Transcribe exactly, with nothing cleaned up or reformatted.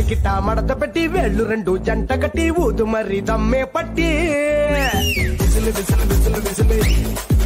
గిటా మడత పెట్టి వేళ్ళు రెండు జంట కట్టి ఊదు మరి దమ్మే పట్టి విసిలి విసిలి విసిలి విసిలి